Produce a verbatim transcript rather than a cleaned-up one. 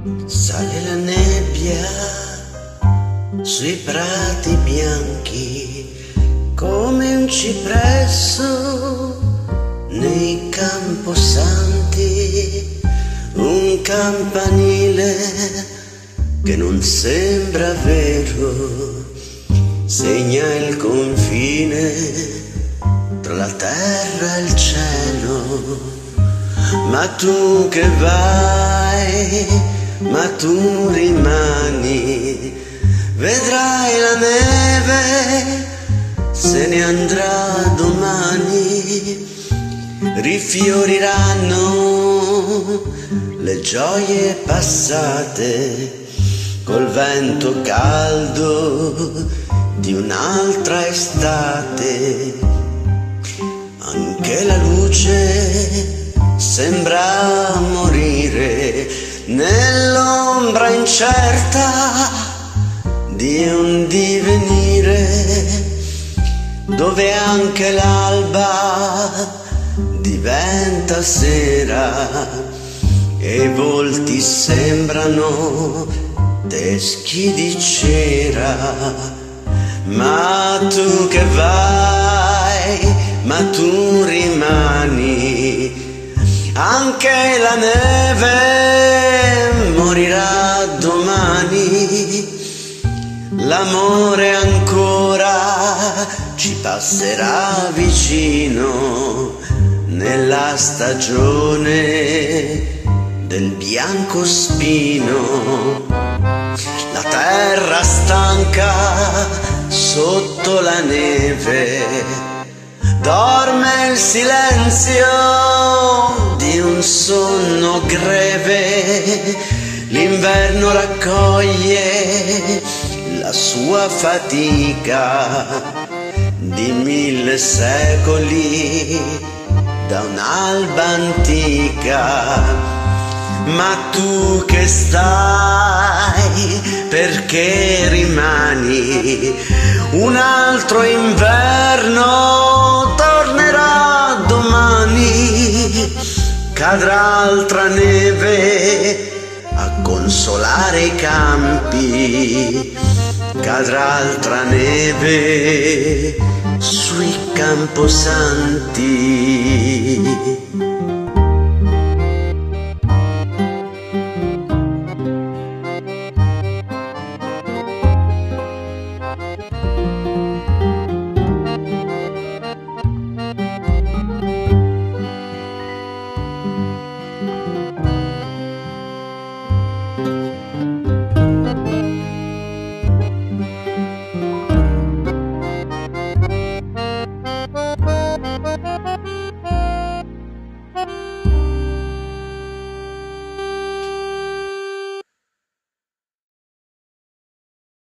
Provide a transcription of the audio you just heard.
Sale la nebbia sui prati bianchi come un cipresso nei camposanti, un campanile che non sembra vero segna il confine tra la terra e il cielo. Ma tu che vai, ma tu rimani, vedrai la neve, se ne andrà domani, rifioriranno le gioie passate col vento caldo di un'altra estate. Anche la luce sembra morire nell'ombra incerta di un divenire, dove anche l'alba diventa sera e i volti sembrano teschi di cera. Ma tu che vai, ma tu rimani, anche la neve morirà domani, l'amore ancora ci passerà vicino nella stagione del biancospino. La terra stanca sotto la neve, dorme il silenzio di un sonno greve, l'inverno raccoglie la sua fatica di mille secoli da un'alba antica. Ma tu che stai, perché rimani? Un altro inverno tornerà domani, cadrà altra neve a consolare i campi, cadrà altra neve sui camposanti.